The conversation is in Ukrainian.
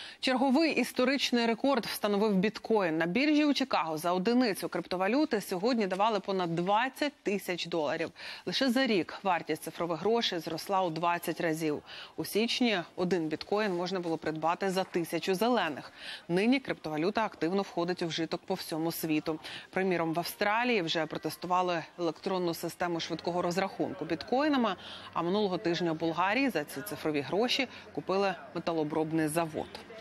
Черговий історичний рекорд встановив біткоін. На біржі у Чикаго за одиницю криптовалюти сьогодні давали понад 20 тисяч доларів. Лише за рік вартість цифрових грошей зросла у 20 разів. У січні один біткоін можна було придбати за 1000 зелених. Нині криптовалюта активно входить у вжиток по всьому світу. Приміром, в Австралії вже протестували електронну систему швидкого розрахунку біткоїнами, а минулого тижня у Болгарії за ці цифрові гроші купили металообробний завод.